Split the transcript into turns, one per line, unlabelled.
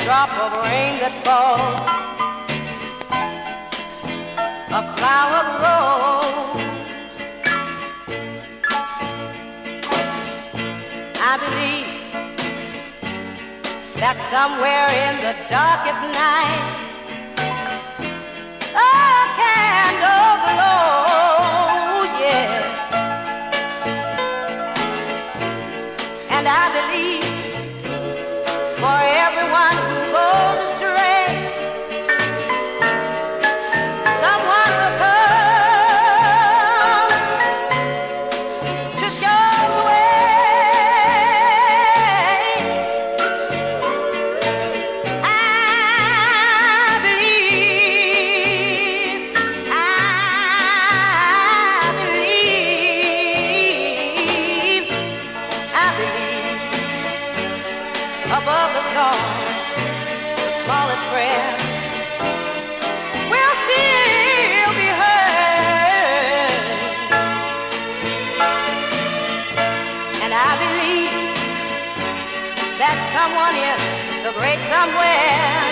drop of rain that falls, a flower grows. I believe that somewhere in the darkest night a candle glows, yeah. And I believe for everyone who goes astray, someone will come to show the way. I believe above the storm, the smallest prayer will still be heard. And I believe that someone in the great somewhere